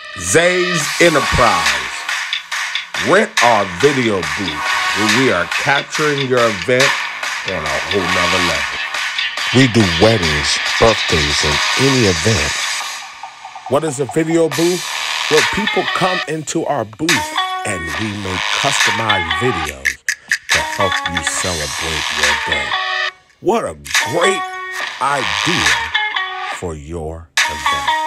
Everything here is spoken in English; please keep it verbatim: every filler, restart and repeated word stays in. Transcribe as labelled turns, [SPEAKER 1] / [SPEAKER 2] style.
[SPEAKER 1] Zay's Enterprise. Rent our video booth where we are capturing your event on a whole nother level. We do weddings, birthdays, and any event. What is a video booth? Well, people come into our booth and we make customized videos to help you celebrate your day. What a great idea for your event.